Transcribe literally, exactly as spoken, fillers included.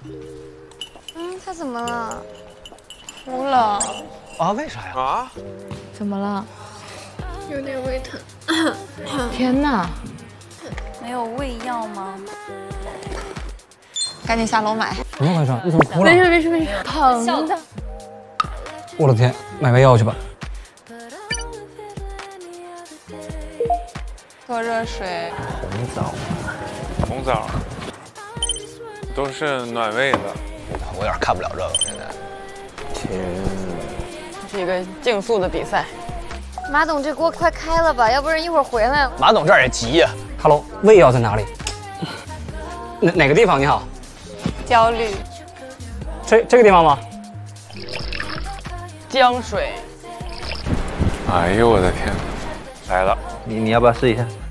嗯，他怎么了？ 哭了啊？为啥呀？ 啊？ 怎么了？ 有点胃疼。 天哪！ 没有胃药吗？ 赶紧下楼买。 怎么回事？你怎么哭了？ 没事没事没事，疼的。 我的天，买个药去吧。 喝热水。 红枣， 红枣，都是暖胃的。 我有点看不了这个现在。天， 这是一个竞速的比赛。 马董，这锅快开了吧，要不然一会儿回来。 马董这儿也急呀。 Hello，胃药在哪里？哪哪个地方？你好。 焦虑。 这这个地方吗？ 姜水。 哎呦我的天，来了！ 你你要不要试一下？